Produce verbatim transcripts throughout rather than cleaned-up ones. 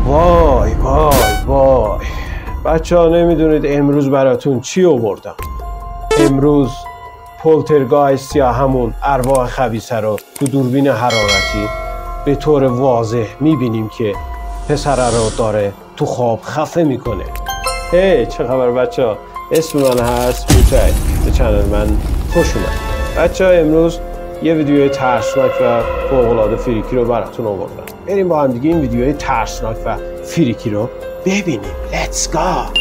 وای وای وای بچه ها نمیدونید امروز براتون چی آوردم. امروز پولترگایست یا همون ارواح خبیثه رو تو دوربین حرارتی به طور واضح میبینیم که پسره رو داره تو خواب خفه میکنه. هی چه خبر بچه ها؟ اسم من هست بوتک. به چنل من خوش اومد. بچه ها امروز یه ویدیوی ترسناک و فوق‌العاده فریکی رو براتون آوردم. بریم با هم دیگه این ویدیوهای ترسناک و فریکی رو ببینیم. Let's go.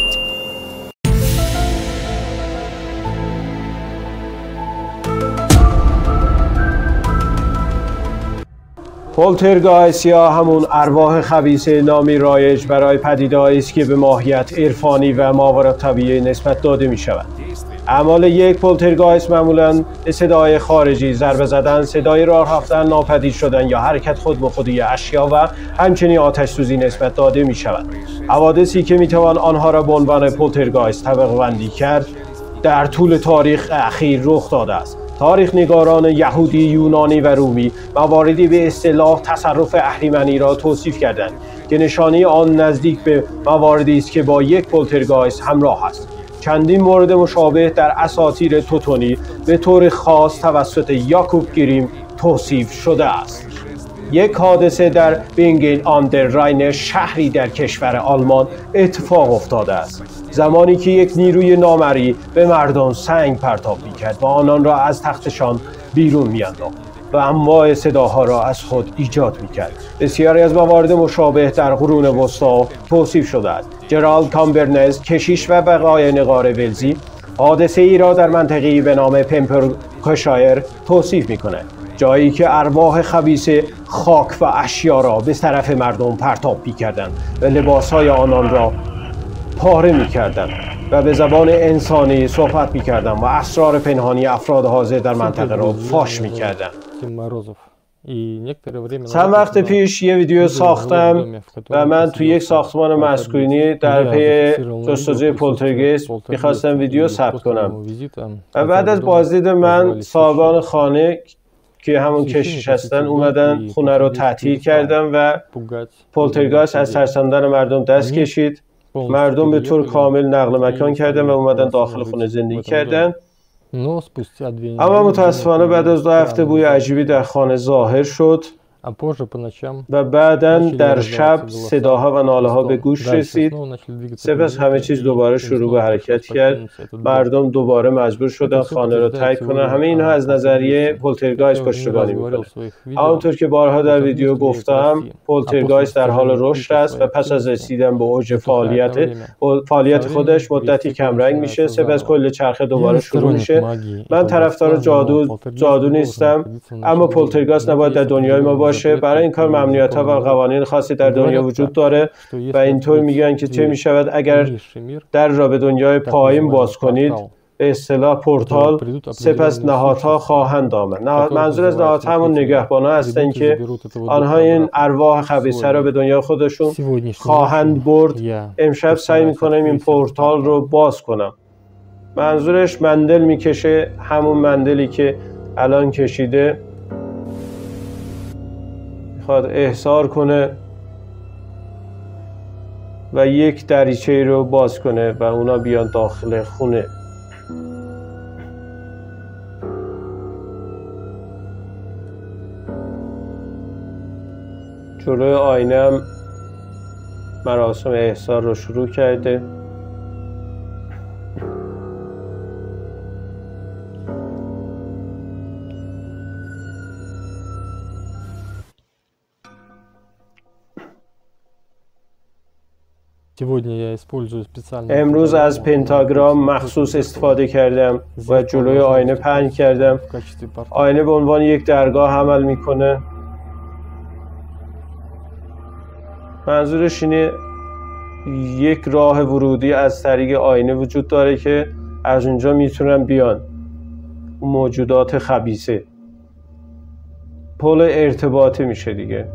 پولترگایست یا همون ارواح خبیثه نامی رایج برای پدیده‌ای است که به ماهیت عرفانی و ماورالطبیعی نسبت داده می شود. اعمال یک پولترگایست معمولاً صدای خارجی، ضربه زدن، صدای راه رفتن، ناپدید شدن یا حرکت خود به خودی اشیا و همچنین آتش سوزی نسبت داده می شود. حوادثی که می توان آنها را به عنوان پولترگایست طبقه بندی کرد در طول تاریخ اخیر رخ داده است. تاریخ نگاران یهودی، یونانی و رومی مواردی به اصطلاح تصرف اهریمنی را توصیف کردند که نشانی آن نزدیک به مواردی است که با یک پولترگایست همراه است. چندین مورد مشابه در اساطیر توتونی به طور خاص توسط یاکوب گریم توصیف شده است. یک حادثه در بینگن آن در راین، شهری در کشور آلمان اتفاق افتاده است. زمانی که یک نیروی نامری به مردم سنگ پرتاب می‌کرد و آنان را از تختشان بیرون می‌انداخت و انواع صداها را از خود ایجاد می‌کرد. بسیاری از موارد مشابه در قرون وسطی توصیف شده است. جرالد کامبرنز، کشیش و بقای نقار ولزی، حادثه ای را در منطقه‌ای به نام پمپرکشایر توصیف می‌کند، جایی که ارواح خبیثه خاک و اشیا را به طرف مردم پرتاب می‌کردند و لباس‌های آنان را پاره می‌کردند و به زبان انسانی صحبت می‌کردند و اسرار پنهانی افراد حاضر در منطقه را فاش می‌کردند. چند وقت پیش یه ویدیو ساختم و من توی یک ساختمان مسکونی در پی جستجوی پولترگایست می‌خواستم ویدیو ثبت کنم و بعد از بازدید من صاحبان خانه که همون کشیش هستن اومدن خونه رو تعطیل کردن و پولترگایست از ترساندن مردم دست کشید. مردم به طور کامل نقل مکان کردن و اومدن داخل خونه زندگی کردن. اما متاسفانه بعد از دو هفته بوی عجیبی در خانه ظاهر شد و بعداً در شب صداها و ناله ها به گوش رسید. سپس همه چیز دوباره شروع به حرکت کرد. مردم دوباره مجبور شدن خانه را ترک کنن. همه اینها از نظریه پولترگایست پشتیبانی میکنه. همونطور که بارها در ویدیو گفتم، پولترگایست در حال رشد است و پس از رسیدن به اوج فعالیت فعالیت خودش مدتی کمرنگ میشه، سپس کل چرخه دوباره شروع میشه. من طرفدار جادو جادو نیستم، اما پولترگایست نباید در دنیای ما باشه. برای این کار ممنوعیت‌ها و قوانین خاصی در دنیا وجود داره و اینطور میگن که چه میشود اگر در را به دنیای پایین باز کنید، به اصطلاح پورتال، سپس نهادها خواهند آمد. منظور از نهادها همون نگهبان‌ها هستن که آنها این ارواح خبیثه را به دنیا خودشون خواهند برد. امشب سعی میکنم این پورتال رو باز کنم. منظورش مندل میکشه، همون مندلی که الان کشیده، میخواد احضار کنه و یک دریچه رو باز کنه و اونا بیان داخل خونه. جلوی آینه هم مراسم احضار رو شروع کرده. امروز از پنتاگرام مخصوص استفاده کردم و جلوی آینه پهن کردم. آینه به عنوان یک درگاه عمل میکنه. منظورش اینه یک راه ورودی از طریق آینه وجود داره که از اونجا میتونن بیان موجودات خبیثه. پل ارتباطی میشه دیگه.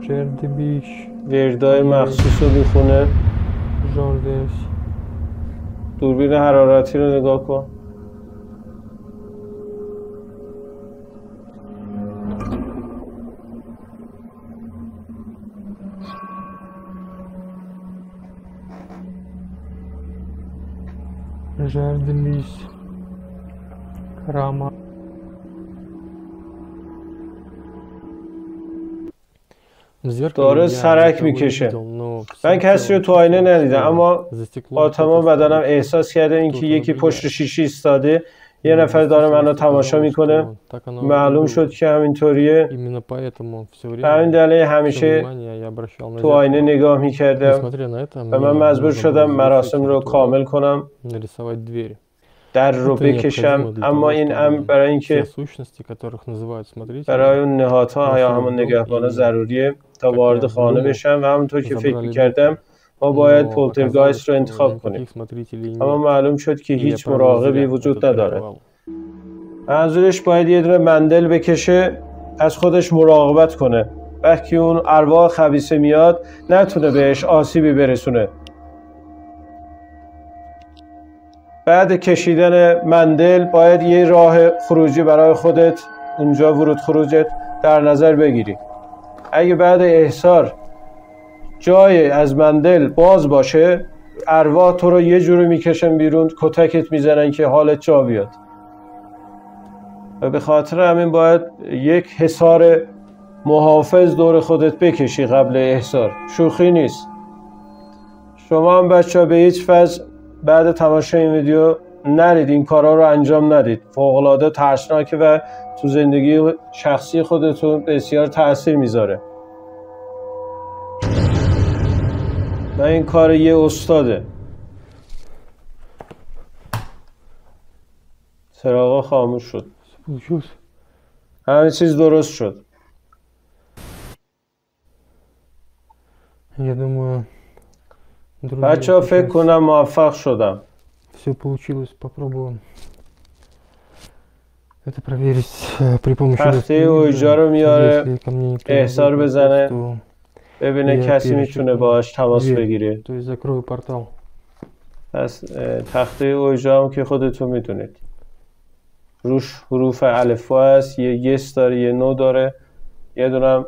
وردای مخصوص رو میخونه. دوربین حرارتی رو نگاه کن. Жардились. Рама. داره سرک میکشه. من کسی رو تو آینه ندیدم اما با تمام بدنم احساس کرده اینکه یکی پشت شیشه ایستاده، یه نفر داره منو تماشا میکنه. معلوم شد که همینطوریه. به همین دلیل همیشه تو آینه نگاه میکردم و من مجبور شدم مراسم رو کامل کنم، در رو بکشم. اما این امر برای اینکه برای اون نهادها یا همون نگهبانا ضروریه تا وارد خانه بشم و همونطور که فکر میکردم ما باید پولترگایست رو انتخاب کنیم، اما معلوم شد که هیچ مراقبی وجود نداره. منظورش باید یه دونه مندل بکشه، از خودش مراقبت کنه، وقتی اون ارواح خبیثه میاد نتونه بهش آسیبی برسونه. بعد کشیدن مندل باید یه راه خروجی برای خودت اونجا ورود خروجت در نظر بگیری. اگه بعد احضار جای از مندل باز باشه، ارواح تو رو یه جوری میکشن بیرون، کتکت میزنن که حالت جا بیاد. و به خاطر همین باید یک حصار محافظ دور خودت بکشی قبل احضار. شوخی نیست. شما هم بچه ها به هیچ وجه بعد تماشای این ویدیو نرید این کارا رو انجام ندید. فوق‌العاده ترسناکه و تو زندگی شخصی خودتون بسیار تأثیر میذاره. و این کار یه استاده. چراغا خاموش شد. همه چیز درست شد. بچه ها فکر کنم موفق شدم. Все получилось, попробуем это проверить при помощи تخته اویجا رو میاره، احضار بزنه، ببینه کسی میتونه باهاش تماس بگیره. То есть закрою портал. پس تخته اویجا هم که خودتون میدونید روش حروف الفبا هست، یه یس داره، یه نو داره، یه دونم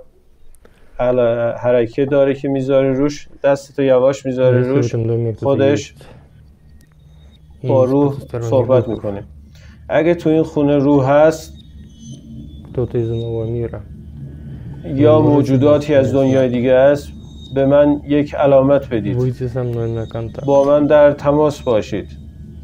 حرکه داره که میذاره روش، دستتو یواش میذاره روش، خودش با روح صحبت میکنه. اگه تو این خونه روح هست یا موجوداتی از دنیای دیگه است، به من یک علامت بدید، با من در تماس باشید.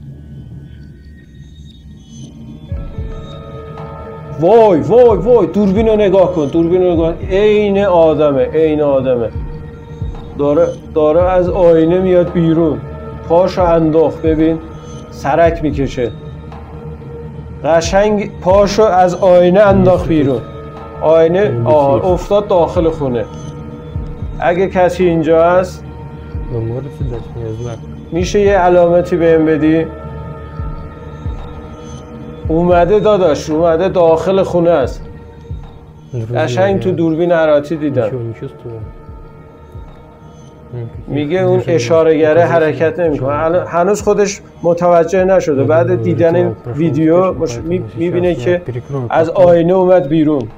وای وای وای دوربین رو نگاه کن، دوربین رو نگاه کن. عین آدمه، عین آدمه. داره داره از آینه میاد بیرون، پاشو انداخت، ببین سرک میکشه. قشنگ پاشو از آینه انداخت بیرون. آینه آه افتاد داخل خونه. اگه کسی اینجا هست میشه یه علامتی بهم بدی؟ اومده داداش، اومده داخل خونه است. قشنگ تو دوربین حراتی دیدم. میگه اون اشاره‌گره حرکت نمیکنه. هنوز خودش متوجه نشده. بعد دیدن ویدیو میبینه که از آینه اومد بیرون.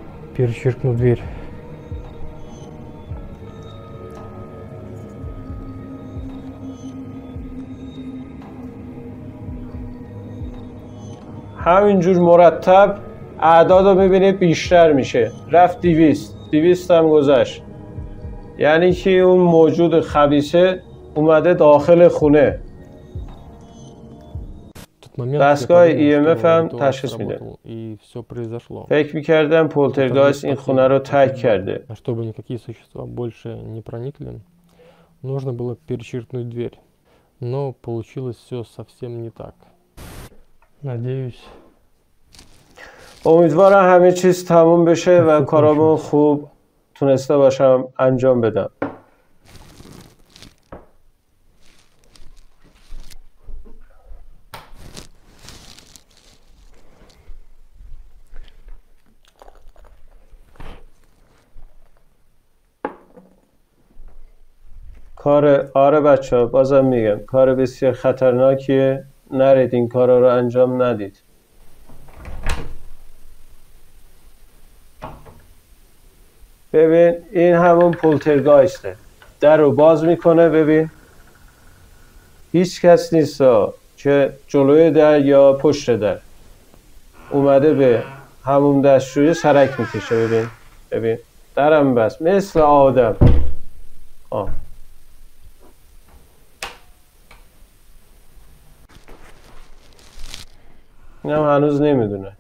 همینجور مرتب اعداد رو میبینه بیشتر میشه. رفت دیویست، دیویست هم گذشت. یعنی که اون موجود خبیثه اومده داخل خونه. دستگاه ای ام اف هم تشخیص میده. فکر میکردم پولترگایست این خونه رو ترک کرده. Нужно было перечеркнуть дверь, но получилось все совсем не так. Надеюсь. امیدوارم همه چیز تموم بشه و کارامو خوب تونسته باشم انجام بدم. کار آره بچه ها بازم میگم کار بسیار خطرناکیه. نرید این کارا رو انجام ندید. ببین این همون پولترگایسته. در رو باز میکنه. ببین هیچ کس نیست که جلوی در یا پشت در. اومده به همون دستشویی سرک میکشه. ببین ببین درم بس مثل آدم. آه. اینم هنوز نمیدونه.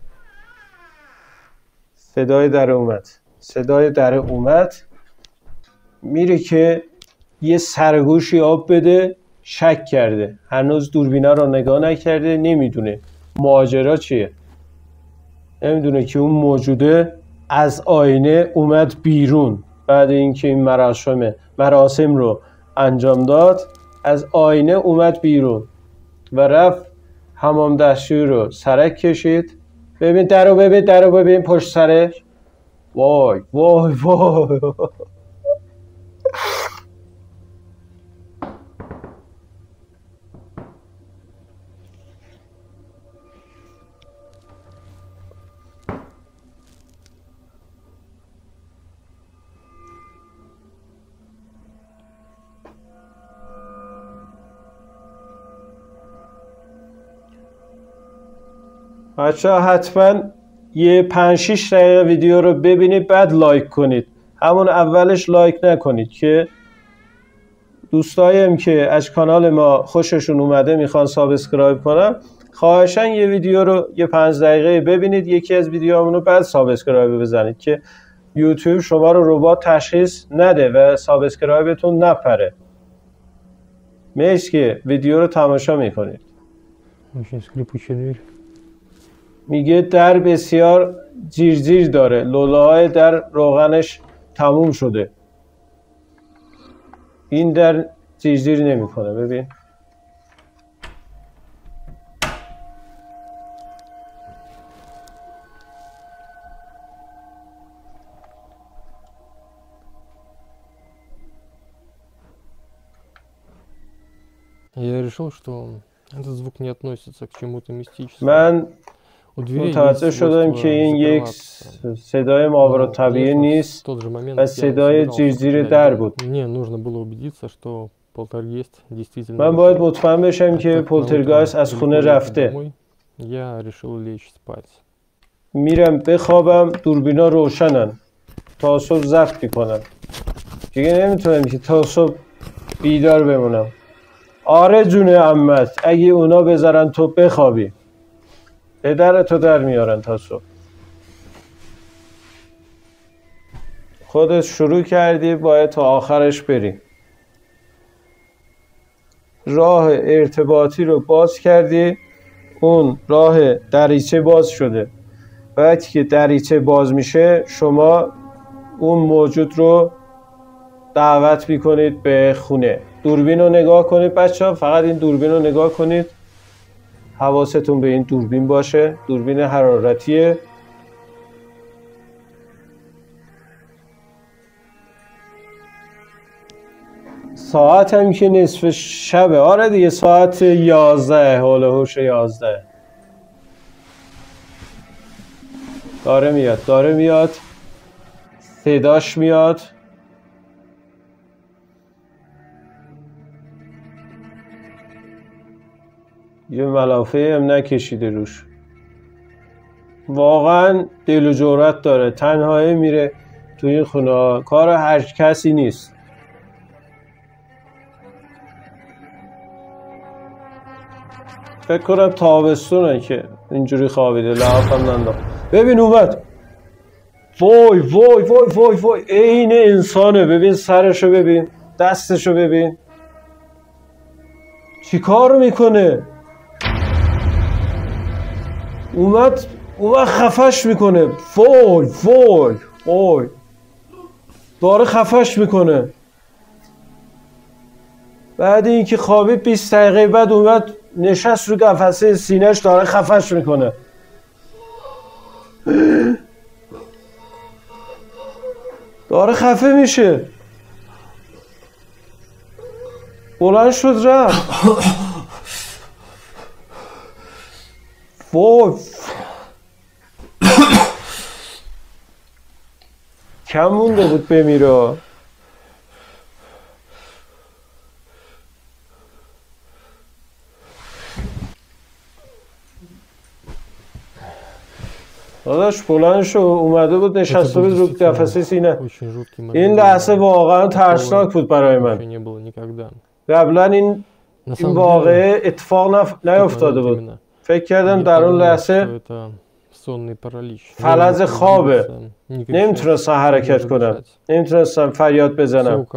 صدای در اومد. صدای در اومد. میره که یه سرگوشی آب بده. شک کرده. هنوز دوربینا رو نگاه نکرده. نمیدونه ماجرا چیه. نمیدونه که اون موجوده از آینه اومد بیرون. بعد اینکه این مراسم مراسم رو انجام داد از آینه اومد بیرون و رفت حمام دستشویی رو سرک کشید. ببین درو ببین درو ببین پشت سرش. وای وای وای بچه ها حتما یه پنج شیش دقیقه ویدیو رو ببینید بعد لایک کنید. همون اولش لایک نکنید که دوستایم که از کانال ما خوششون اومده میخوان سابسکرایب کنن خواهشاً یه ویدیو رو یه پنج دقیقه ببینید یکی از ویدیوهامون رو بعد سابسکرایب بزنید که یوتیوب شما رو ربات تشخیص نده و سابسکرایبتون نپره. مرسی که ویدیو رو تماشا میکنید. میگه در بسیار جیر جیر داره. لوله‌های در روغنش تموم شده. این در جیر جیر نمیکنه. ببین Я решил, что этот звук не относится к чему-то мистическому. من متوجه شدم که این یک صدای ماورا طبیعی نیست و صدای جیرجیر در بود. من باید مطمئن بشم که پولترگایست از خونه رفته. میرم بخوابم. دوربینا روشنن تا صبح ضبط میکنم. دیگه نمیتونم که تا صبح بیدار بمونم. آره جون عمت اگه اونا بذارن تو بخوابی پدرتو در میارن تا صبح. خودت شروع کردی باید تا آخرش بری. راه ارتباطی رو باز کردی. اون راه دریچه باز شده. وقتی که دریچه باز میشه شما اون موجود رو دعوت میکنید به خونه. دوربین رو نگاه کنید بچه ها. فقط این دوربین رو نگاه کنید. حواستون به این دوربین باشه. دوربین حرارتیه. ساعت هم که نصف شبه. آره دیگه ساعت یازده. حول و حوش یازده. داره میاد داره میاد. صداش میاد. یه ملافه هم نکشیده روش. واقعا دل و جرأت داره. تنهایی میره تو این خونه. کار هر کسی نیست. فکر کنم تابستونه که اینجوری خوابیده. لحاف هم ننداخت. ببین اومد. وای وای وای وای وای عین انسانه. ببین سرشو ببین. دستشو ببین. چی کار میکنه؟ اومد اومد خفش میکنه. وای وای وای داره خفش میکنه. بعد اینکه خوابید بیست دقیقه بعد اومد نشست رو قفسه سینه‌اش داره خفش میکنه. داره خفه میشه. بلند شد رفت. وای کم مونده بود بمیره. داداش بلند شو، اومده بود نشسته بود رو قفسه سینه. این لحظه واقعا ترسناک بود برای من. قبلا این این واقعه اتفاق نف... نیفتاده بود. فکر کردم در اون لحظه فلج خوابه، نمیتونستم حرکت کنم، نمیتونستم فریاد بزنم.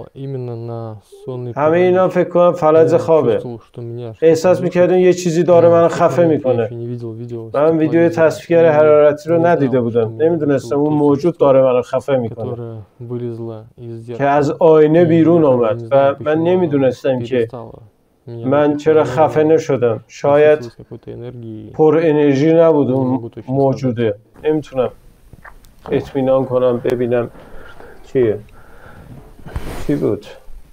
همه اینا فکر کنم فلج خوابه. احساس میکردم یه چیزی داره منو خفه میکنه. من ویدیو تصویر حرارتی رو ندیده بودم، نمیدونستم اون موجود داره منو خفه میکنه که از آینه بیرون آمد و من نمیدونستم که من چرا خفه نشدم. شاید پر انرژی نبود اون موجوده. نمیتونم اطمینان کنم ببینم چیه. چی بود؟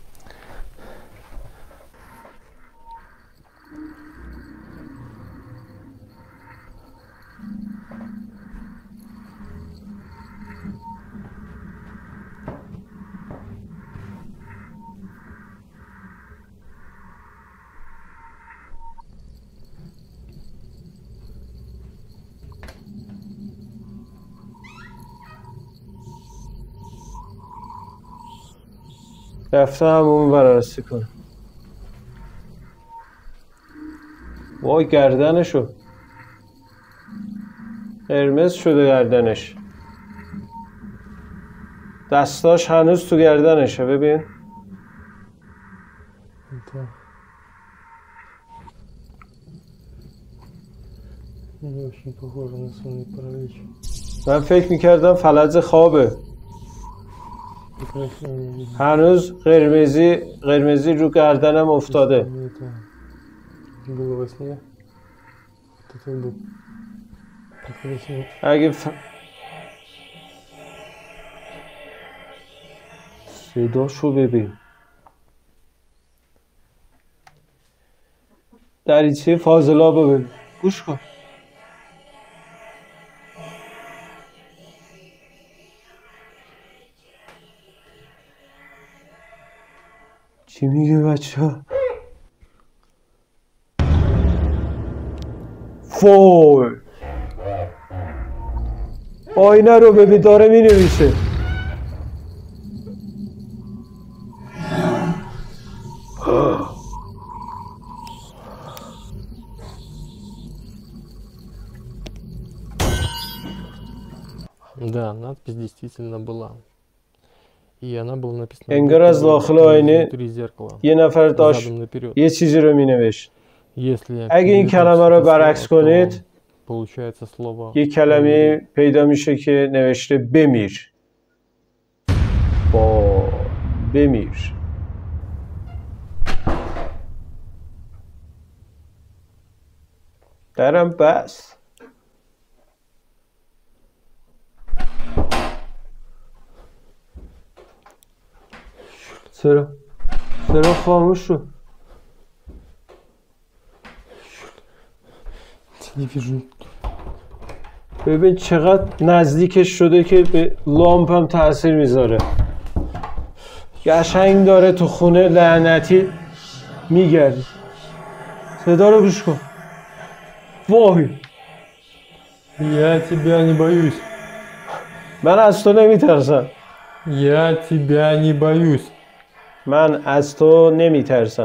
رفته همون بررسی کنه. وای گردنشو قرمز شده، گردنش دستاش هنوز تو گردنشه. ببین من فکر میکردم فلج خوابه. هنوز قرمزی قرمزی رو گردنم افتاده. اگه ف... صداشو ببین. دریچه فاضلاب ببین. گوش کن. چی میگه بچه ها؟ فوی آینه رو ببین داره می نویسه. Да, надпись действительно была. И она была написана انگار از داخل آینه یه نفر داشت یه چیزی رو می نوشت. اگه این کلمه رو برعکس کنید یه کلمه پیدا میشه که نوشته بمیر. با بمیر. درم بس. چرا؟ چرا خاموش شد؟ ببین چقدر نزدیکش شده که به لامپ هم تاثیر میذاره. قشنگ داره تو خونه لعنتی میگرد. صدا رو گوش کن. وای Я тебя не боюсь. من از تو نمیترسم. Я тебя не боюсь. من از تو نمیترسم.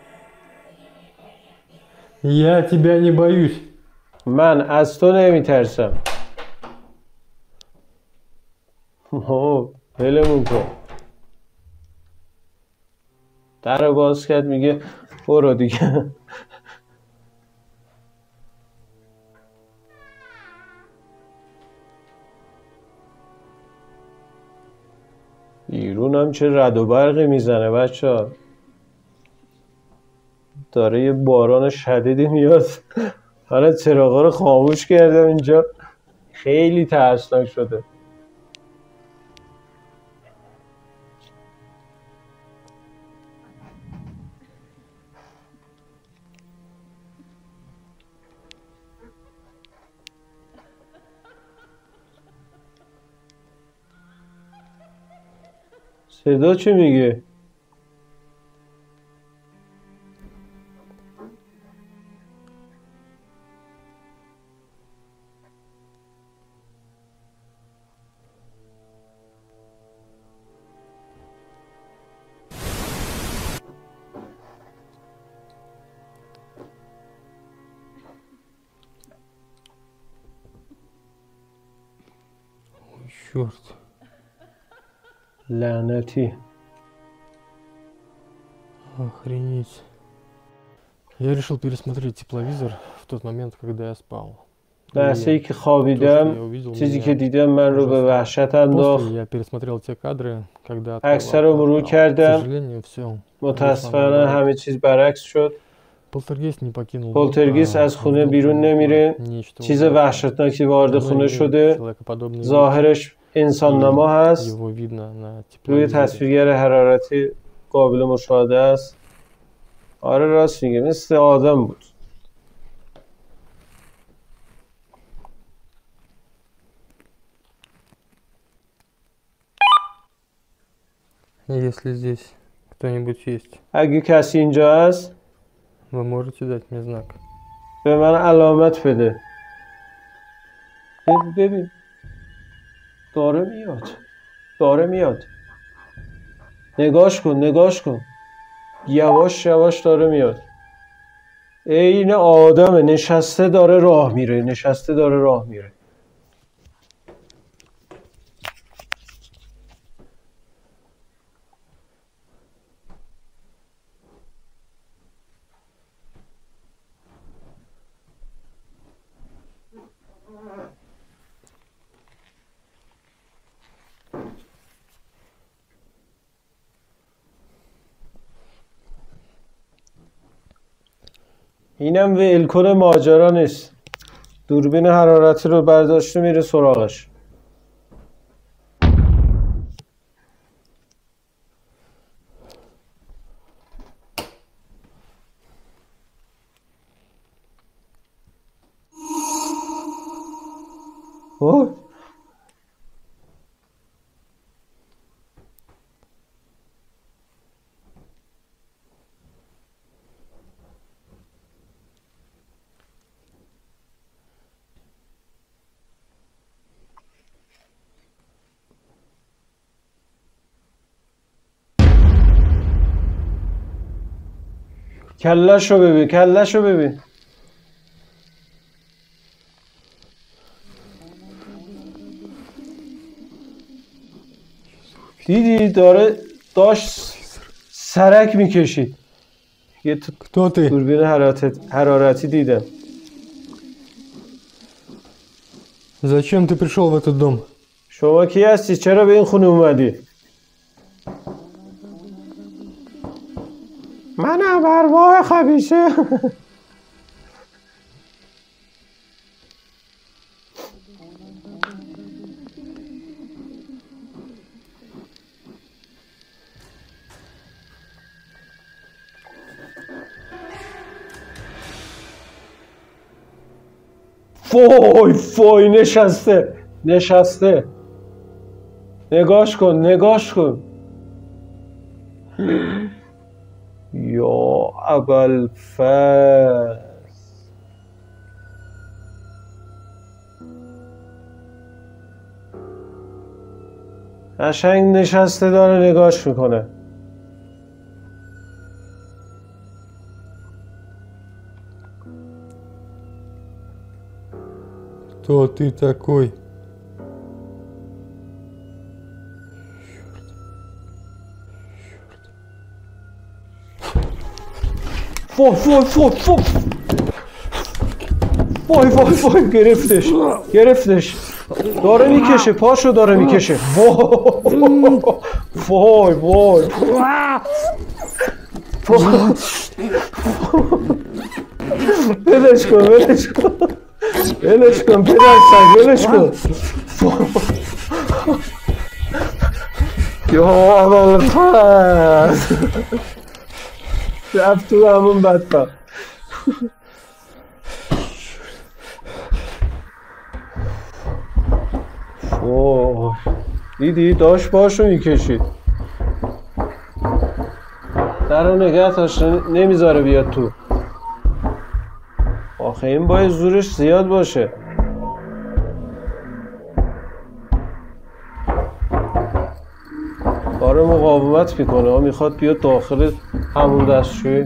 Я тебя не боюсь. من از تو نمیترسم. اوه ولمون کن. در رو باز کرد میگه برو دیگه. بیرون هم چه رد و برقی میزنه بچه ها. داره یه باران شدیدی میاد. حالا چراغا رو خاموش کردم اینجا. خیلی ترسناک شده. صدا چی میگه؟ Черт. لعنتی. Охренеть. Я решил пересмотреть тепловизор в тот момент, когда я spal. لحظه ای که خوابیدم چیزی که دیدم من رو به وحشت انداخت. اکثر رو مرور کردم. متاسفانه همه چیز برعکس شد. پولترگیست از خونه بیرون نمیره. چیز وحشتناکی وارد خونه شده. ظاهرش انسان نما هست. روی تصویرگر حرارتی قابل مشاهده است. آره راست میگه، مثل آدم بود. Если здесь кто-нибудь есть, اگه کسی اینجا هست вы можете дать мне знак. به من علامت بده. ببین ببین داره میاد داره میاد نگاش کن نگاش کن یواش یواش داره میاد. عین آدمه، نشسته داره راه میره نشسته داره راه میره. اینم ولکن ماجرا نیست. دوربین حرارتی رو برداشته میره سراغش. اوه کله‌شو ببین کله‌شو ببین. دیدی داره داشت سرک میکشید. یه تو دوربین حرارتی دیدم. Зачем ты пришел в этот дом? شما کی هستی؟ چرا به این خونه اومدی؟ منم ارواح خبیثه. فوی فوی نشسته نشسته نگاش کن نگاش کن. یا ابوالفضل قشنگ نشسته داره نگاش میکنه. Кто ты такой? فوی فوی فوی فوی وای وای وای گرفتش گرفتش داره میکشه پاشو داره میکشه. وای وای ولش کن ولش کن ولش کن پدر سگ ولش کن. یا ابوالفضل رفت تو همون بدبخت. وای دیدی داشت پاشو میکشید. در رو نگه داشت نمیذاره بیاد تو. آخه این باید زورش زیاد باشه. داره مقاومت میکنه، میخواد بیاد داخل همون دستشویی.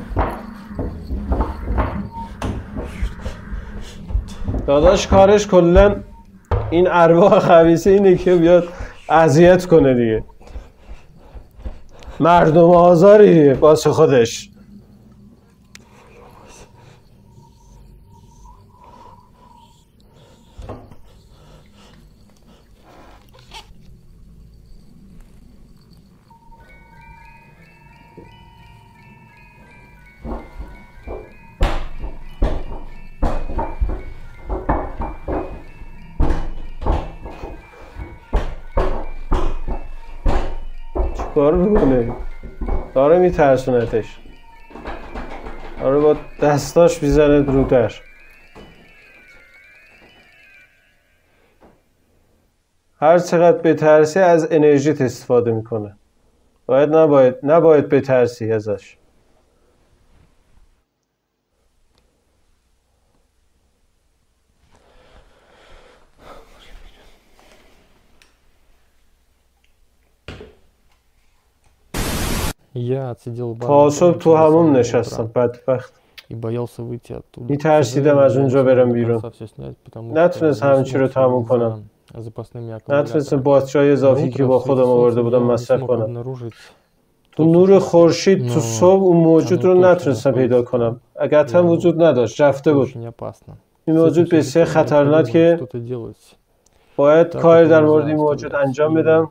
داداش کارش کلن این ارواح خبیثه اینه که بیاد اذیت کنه دیگه. مردم آزاری واسه خودش. کار میکنه، داره میترسونتش، داره با دستاش میزنه رو در. هر چقدر بترسی از انرژیت استفاده میکنه. باید نباید نباید بترسی ازش. Я отсидел в تا صبح تو همون نشستم بدبخت. میترسیدم از اونجا برم بیرون. نتونستم همه چی رو تموم کنم. نتونستم باتری اضافی که با خودم آورده بودم مصرف کنم. تو نور خورشید تو صبح اون موجود رو نتونستم پیدا کنم. اگر هم وجود نداشت رفته بود. این موجود بسیار خطرناک که باید کار در مورد این موجود انجام بدم.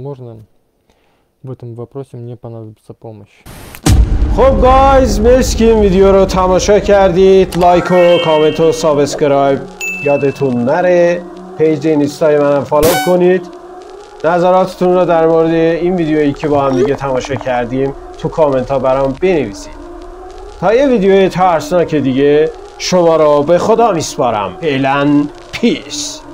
В этом вопросе мне понадобится помощь. خب گایز مرسی که این ویدیو رو تماشا کردید. لایک و کامنت و سابسکرایب یادتون نره. پیج اینستای منم فالو کنید. نظراتتون رو در مورد این ویدیویی که با هم دیگه تماشا کردیم تو کامنت ها برام بنویسید. تا یه ویدیوی ترسناک دیگه شما رو به خدا میسپارم. فعلا پیس.